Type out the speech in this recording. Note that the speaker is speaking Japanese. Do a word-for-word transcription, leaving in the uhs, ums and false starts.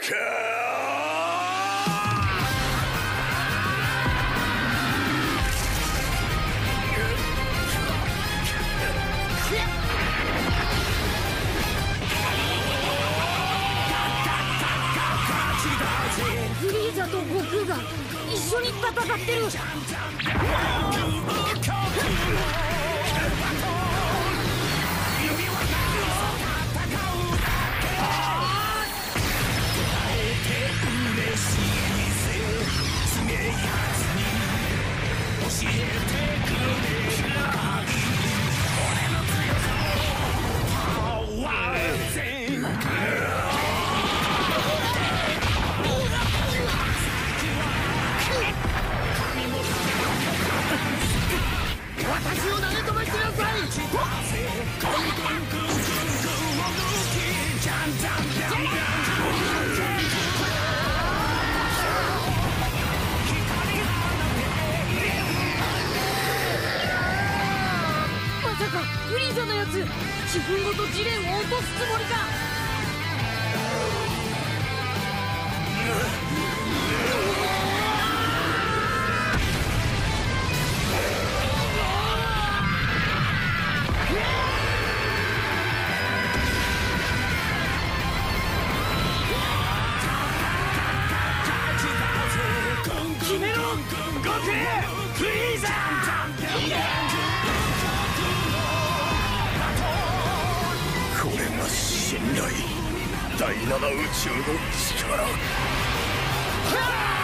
フリーザと悟空が一緒に戦ってる。私を投げ止めてください。まさかフリーザのやつ自分ごとジレンを落とすつもりか。決めろ悟空フリーザー。 これが信頼第七宇宙の力。